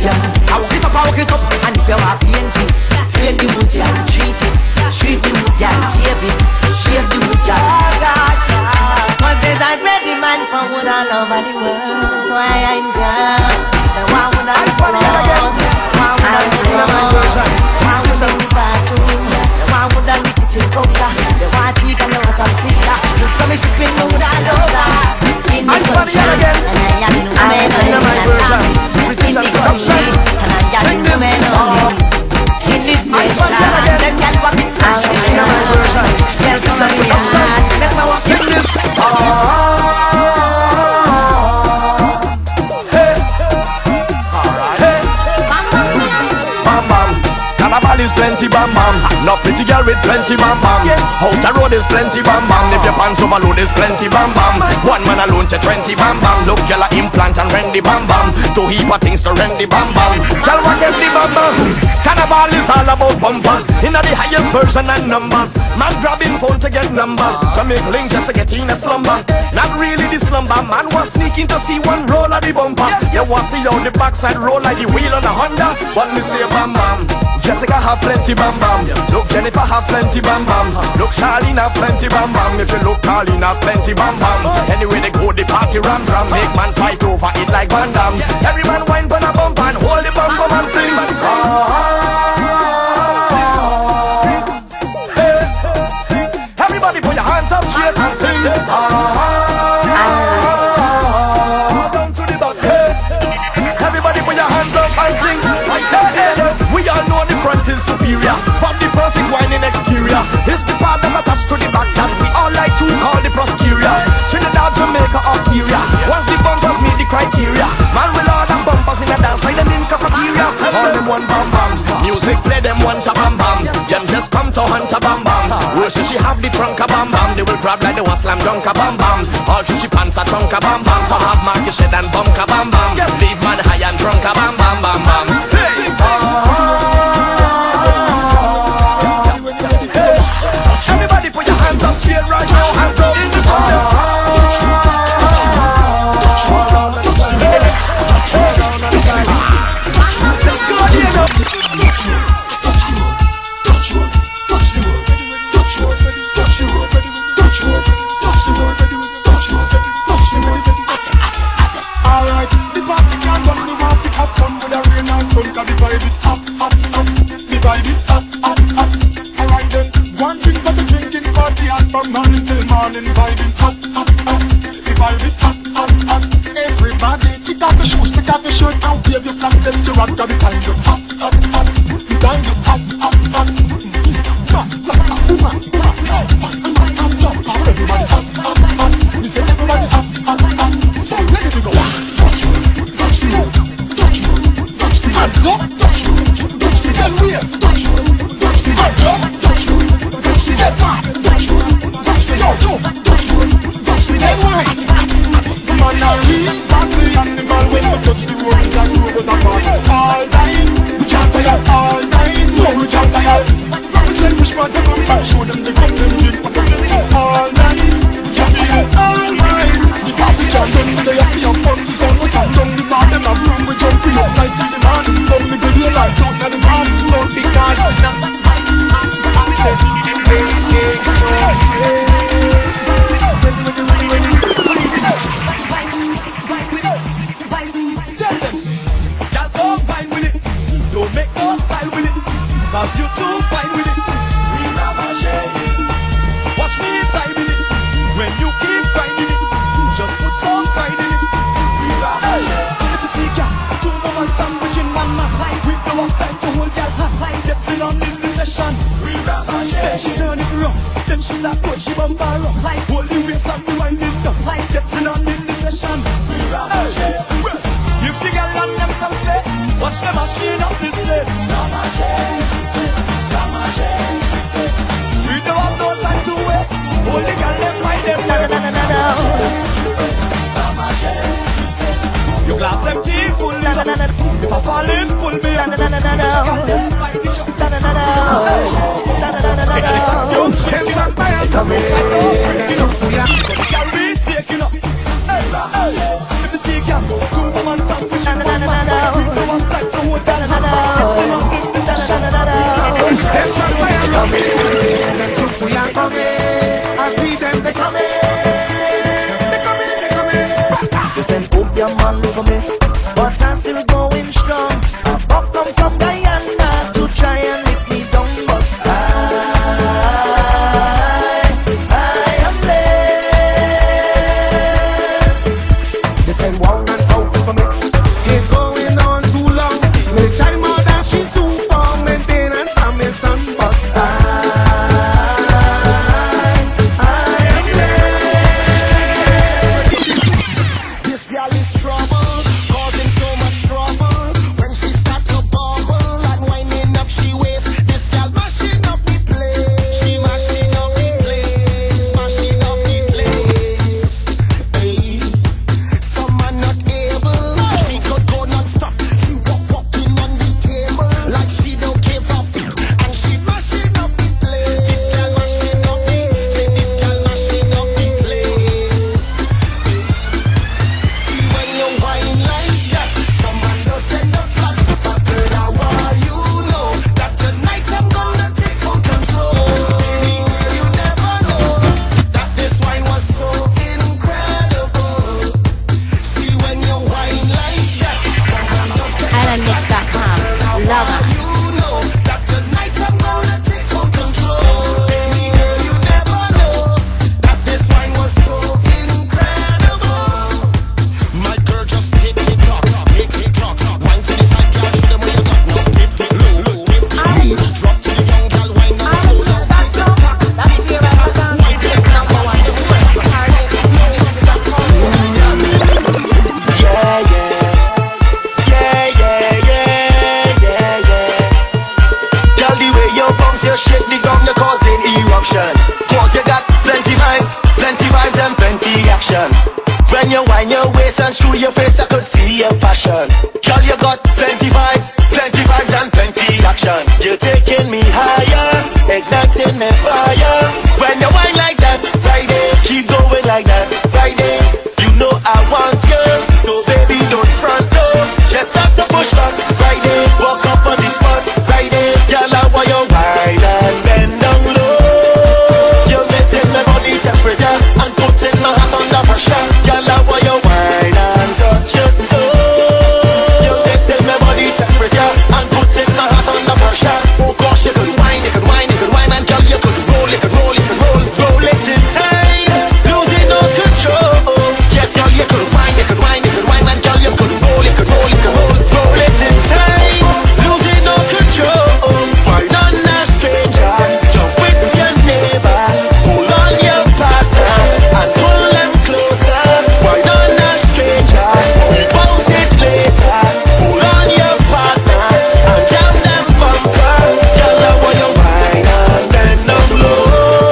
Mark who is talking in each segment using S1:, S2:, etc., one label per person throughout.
S1: girl. I walk it up, and if you are painting, paint the wood, girl, treat the wood, girl, shave the wood, girl. Cause there's a ready man for wood all over the world, so I ain't girl. The one would have flows, the one would have clothes, the one would have the bathroom, the one would have the kitchen cooker, the one teeth and the one some sister. The summer she bring the wood all over. In the country, and I am no man only. In the country, and I am no man only. In this nation, them can walk in the street. Tell somebody let me walk in this.
S2: Is plenty bam bam. No pretty girl with plenty bam bam. Out the road is plenty bam bam. If your pants overload is plenty bam bam. One man alone to 20 bam bam. Look girl a implant and rent the bam bam. Two heap of things to rent the bam bam. Girl want get the bam bam. Carnival is all about bumpers. In the highest version and numbers. Man grabbing phone to get numbers. To make link just to get in a slumber. Not really the slumber. Man was sneaking to see one roll of the bumper. You want see how the backside roll like the wheel on a Honda. But me say bam bam. Jessica have plenty bam bam. Look Jennifer have plenty bam bam. Look Charlene have plenty bam bam. If you look Carlene have plenty bam bam. Anyway they go the party ram drum. Make man fight over it like Van Damme. Every man wine pon a bump and hold the bum bum and sing. Everybody put your hands up straight and sing. Down to the back. Everybody put your hands up and sing. We all know the front is superior, but the perfect wine in exterior is the part that attached to the back that we all like to call the posterior. Trinidad, Jamaica or Syria, once the bumpers meet the criteria, man will order bumpers in a dance, find them in cafeteria. All them one bam bam, music play them one ta bam bam. Them just come to hunt a bam bam. Worship she have the trunk a bam bam. They will grab like they want slam dunk a bam bam. All through she pants a trunk a bam bam. Some have market shed and bunk a bam bam. Leave man high and drunk a bam bam bam bam. Everybody put your hands up straight right now, hands up in the air. Alright, the party can run, we want to have fun with the rain and sun. Cause the vibe it hot, hot, hot. The vibe it hot, hot, hot. Alright then, one drink for the drinking party and from morning till morning. Vibe it hot, hot, hot. The vibe it hot, hot, hot. Everybody, kick off the shoes, take off the shirt and wave your flag. Them to rock, cause the time you hot, hot, hot. The time you hot, hot, hot. Everybody hot, hot, hot. We say everybody hot, hot, hot. So ready to go. Touch the road, touch the road, touch the road, touch the hands up, touch the road, touch the dead wheel, touch the road, touch the hands up, touch the road, touch the dead man, touch the road, touch the yo-yo, touch the road, touch the dead wine. Man a real party animal when we touch the road, it's like we was a party all night. We can't tire all night, no we can't tire. Represent which part of them, show them the gun, them drink what them drink all night. We can't tire all night. Party can't run, they have to have fun. The sun we come down, the bar them have room. We jumping up night till the morning. Come the good light out of the morning. So big guys, tell them, y'all don't fine with it. Don't make no style with it. Cause you too fine with it. We never share it. Watch me inside with it. When you keep grinding it, just put some pride in it. We never share it. If you see ya, 2 woman sandwich in one man. We don't have time to hold ya. Gets in on in the session. We never share it. Then she turn it rough. Then she start put she bumper up. Hold the waist and the wine it up. Gets in on in the session. We never share it. Give the girl and them some space. Watch them machine up this place. We don't have no time to waste. Hold the girl them by them waist. Your glass empty, full it up. If I fall in, pull me up. Shaking up my hand, breaking up. Girl, we taking up. If you see girl, 2 woman sandwich in one man. We don't have time to
S3: We are coming. I see them, they coming.
S1: They send up your man for me, but I'm still going strong. I buck come from Guyana to try and lick me down, but I am blessed.
S3: They send one and out for me. It's going on too long. Me try more than she too for maintenance and me son, but
S4: when you wind your waist and screw your face, I could feel your passion. Girl, you got plenty vibes and plenty action. You're taking me higher, igniting me fire. When you wind like that, Friday, keep going like that, Friday. You know I want you, so baby don't front door. Just have to push back, Friday. Walk up on the spot, Friday. Girl, I want you wine and bend down low. You're missing my body temperature and putting my heart under pressure. Girl, I want you wine and touch your toe. You're missing my body temperature and putting my heart under pressure. Oh gosh, you could wine, you could wine, you could wine, and girl, you could roll, you could roll, you could roll, roll it in time, losing all control. Yes, girl, you could wine, you could wine, you could wine, and girl, you could roll, you could roll, you could roll, roll it in time, losing all control. Wine on a stranger, jump with your neighbor, pull on your partner and pull them closer. Wine on a stranger, bounce it later, pull on your partner and jam them bumpers. Girl, I want you wine and bend down low.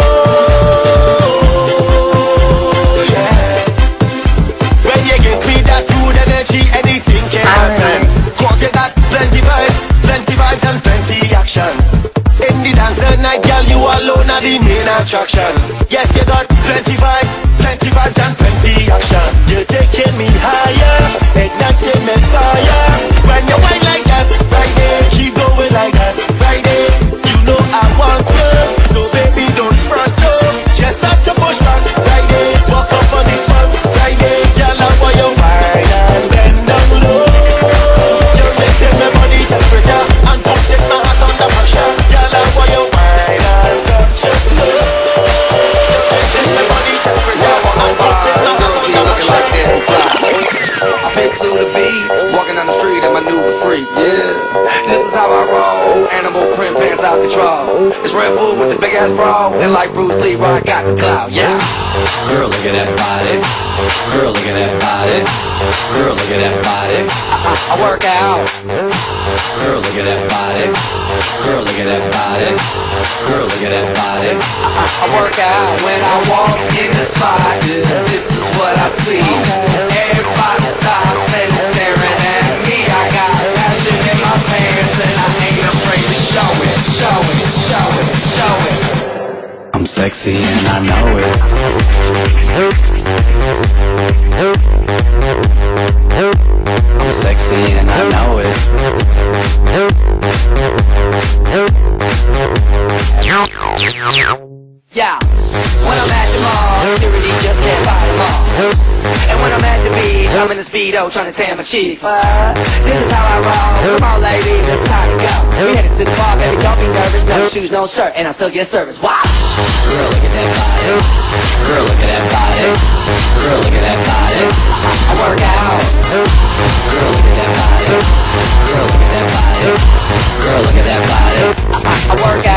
S4: Yeah. When you give me that good energy, anything can happen. Cause you got plenty vibes and plenty action. In the dance the night, girl, you alone are the main attraction. Yes, you got plenty vibes and plenty action. You're taking me higher, igniting me fire. When you wine like that, Friday, keep going like that, Friday. You know I want you, so baby don't front door. Just have to push back, Friday. Walk up on the spot, Friday. Girl, I want you wine and bend down low. You're missing my body temperature and putting my heart under pressure. Girl, I want you wine and touch your toe. You're missing my body temperature and putting my heart under pressure.
S5: I pick to the beat, walking down the street and my new freak, yeah. This is how I roll, animal print pants out control. It's Red Bull with the big ass bra, and like Bruce Lee, I got the clout, yeah.
S6: Girl, look at that body. Girl, look at that body. Girl, look at that body.
S5: I work out.
S6: Girl, look at that body. Girl, look at that body. Girl, look at that body.
S5: I work out when I walk in the spot. This is what I see. Everybody stops and is staring at me. I got passion in my pants and I ain't afraid to show it, show it, show it, show it.
S6: I'm sexy and I know it. I'm sexy and I know it.
S5: speedo trying to tan my cheeks. This is how I roll. Come on, ladies, it's time to go. We headed to the bar, baby, don't be nervous. No shoes, no shirt, and I still get service. Watch. Girl, look at that body. Girl, look at that body. Girl, look at that body. I work out. Girl, look at that body. Girl, look at that body. Girl, look at that body. I work out.